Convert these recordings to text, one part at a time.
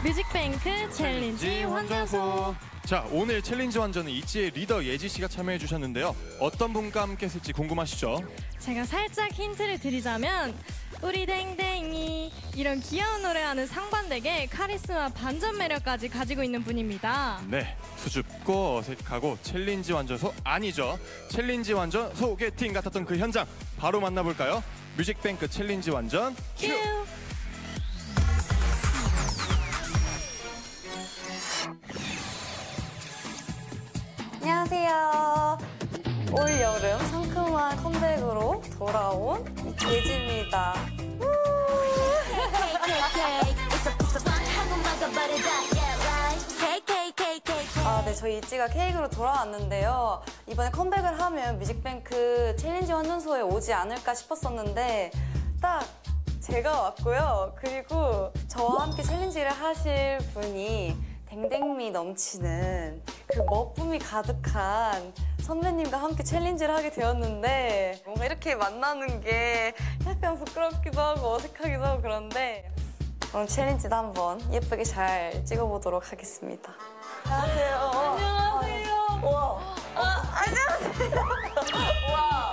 뮤직뱅크 챌린지 환자소. 자, 오늘 챌린지 완전은 있지의 리더 예지 씨가 참여해 주셨는데요. 어떤 분과 함께 했을지 궁금하시죠? 제가 살짝 힌트를 드리자면 우리 댕댕이 이런 귀여운 노래하는 상반되게 카리스마 반전 매력까지 가지고 있는 분입니다. 네, 수줍고 어색하고 챌린지 완전소 아니죠. 챌린지 완전 소개팅 같았던 그 현장 바로 만나볼까요? 뮤직뱅크 챌린지 완전 큐! 안녕하세요. 올 여름 상큼한 컴백으로 돌아온 예지입니다. 네, 저희 있지가 케이크로 돌아왔는데요. 이번에 컴백을 하면 뮤직뱅크 챌린지 환전소에 오지 않을까 싶었었는데 딱 제가 왔고요. 그리고 저와 함께 챌린지를 하실 분이 댕댕미 넘치는 그 멋쁨이 가득한 선배님과 함께 챌린지를 하게 되었는데 뭔가 이렇게 만나는 게 약간 부끄럽기도 하고 어색하기도 하고 그런데 오늘 챌린지도 한번 예쁘게 잘 찍어보도록 하겠습니다. 안녕하세요. 안녕하세요. 와. 안녕하세요. 와.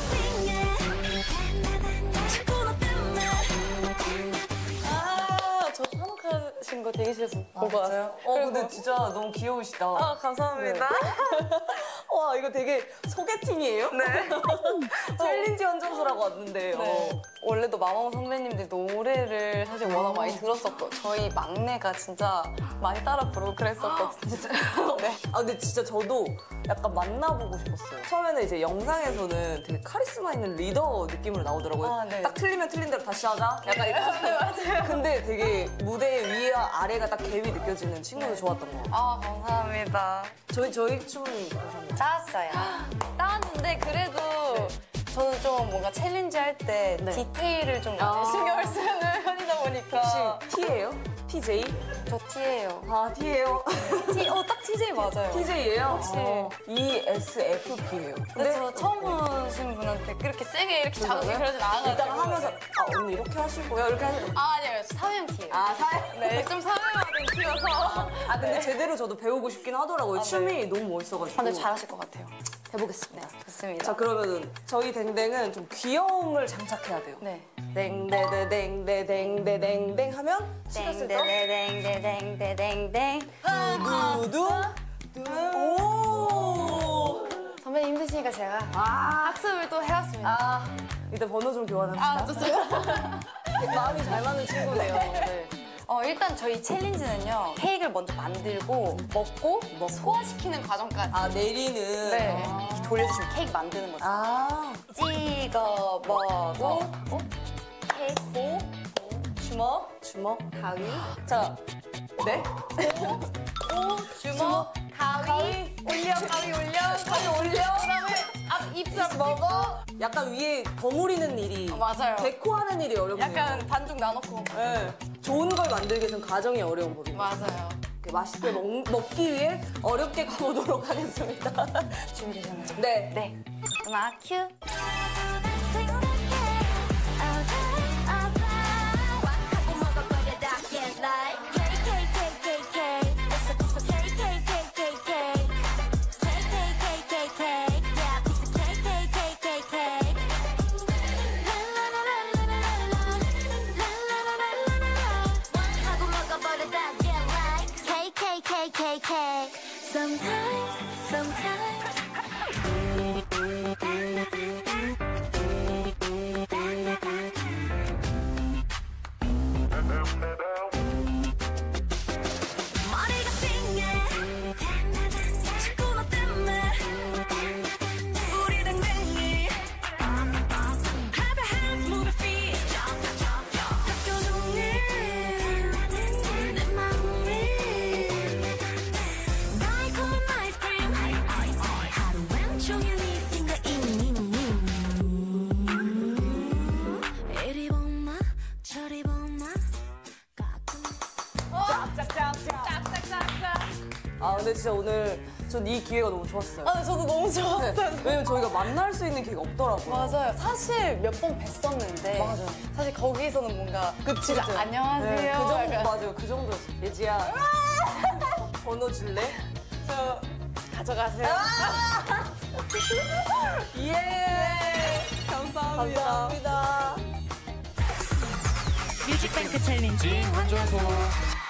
저 산옥하신 거 대기실에서 보고 왔어요. 근데 진짜 너무 귀여우시다. 감사합니다. 와, 이거 되게 소개팅이에요? 네. 챌린지 완전소라고 왔는데. 네. 원래도 마마무 선배님들 노래를 사실 워낙 많이 들었었고 저희 막내가 진짜 많이 따라 부르고 그랬었거든요. 네. 근데 진짜 저도 약간 만나보고 싶었어요. 처음에는 이제 영상에서는 되게 카리스마 있는 리더 느낌으로 나오더라고요. 네. 딱 틀리면 틀린 대로 다시 하자. 약간 이렇게. 맞아요. 근데 되게 무대 위와 아래가 딱 갭이 느껴지는 친구도 좋았던 것 같아요. 감사합니다. 저희 춤은 보셨나요? 따왔어요. 따왔는데 그래도 저는 좀 뭔가 챌린지 할 때 디테일을 좀 많이 신경을 쓰는 편이다 보니까. 혹시 T예요? TJ? 저 T예요. T예요? 딱 TJ 맞아요. TJ예요? 혹시 ESFP예요. 근데 저 처음 보신 분한테 그렇게 세게 이렇게 잡고 그러진 않아가지고. 일단 하면서 언니 이렇게 하실 거예요? 이렇게 하실 거예요? 아니요. 사회형 T예요. 사회? 네, 좀 사회화된 T여서. 근데 제대로 저도 배우고 싶긴 하더라고요. 춤이 너무 멋있어가지고. 근데 잘하실 것 같아요. 해보겠습니다. 좋습니다. 자, 그러면은 저희 댕댕은 좀 귀여움을 장착해야 돼요. 네. 댕댕댕댕댕댕댕 하면 시켰을 때 땡땡땡땡땡땡. 두두 오. 선배님 힘드시니까 제가 학습을 또 해왔습니다. 일단 번호 좀 교환합시다. 좋습니다. 마음이 잘 맞는 친구네요. 네. 일단 저희 챌린지는요. 케이크를 먼저 만들고 먹고 소화시키는 과정까지. 내리는. 네. 이렇게 돌려주시면 케이크 만드는 거죠. 찍어 먹고 케이크 주먹 가위. 자, 네? 주먹 가위 올려 가위 올려 그다음에 앞 입술 먹어. 약간 위에 버무리는 일이. 맞아요. 데코하는 일이 어렵네요. 약간 반죽 나눠고. 네. 좋은 걸 만들기 위해서는 과정이 어려운 법이에요. 맞아요. 맛있게 먹기 위해 어렵게 가보도록 하겠습니다. 준비되셨나요? 네. 네. 음악 큐. 아 근데 진짜 오늘 전 이 기회가 너무 좋았어요. 아, 저도 너무 좋았어요. 네, 왜냐면 저희가 만날 수 있는 기회가 없더라고요. 맞아요. 사실 몇 번 뵀었는데 맞아요. 사실 거기서는 뭔가 그치, 진짜 그치. 안녕하세요. 네, 그 정도 약간 맞아요. 그 정도였어. 예지야. 번호 줄래? 저 가져가세요. 예. 감사합니다. 감사합니다. 뮤직뱅크 챌린지 환전소.